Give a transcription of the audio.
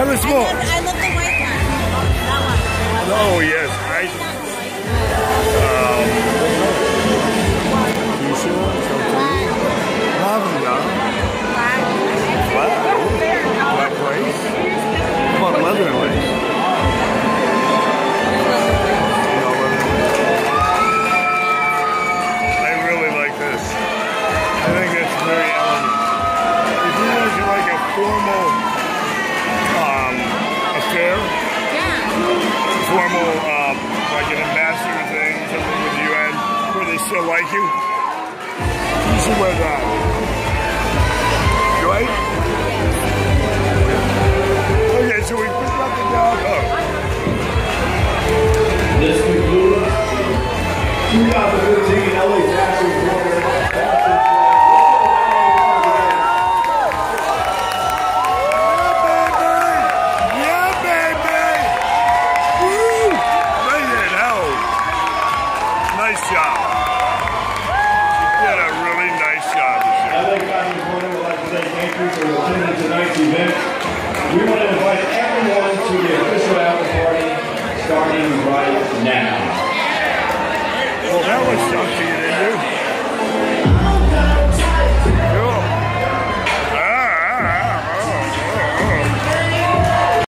the small. I love the white one. That one. Oh yes, lavender. Black lace. How about leather lace? I really like this. I think it's very elegant. If you want to like a formal affair, formal like an ambassador thing, something with the UN, where they still like you, you should wear that. Right? Okay, so we picked up the dog. This concludes 2015 LA Taxi Quarter. Yeah, baby! Woo! Bring it out. Nice job. You did a really nice job this year. LA Taxi Quarter would like to say thank you for attending tonight's event. We want to invite everyone to the official after party starting right now.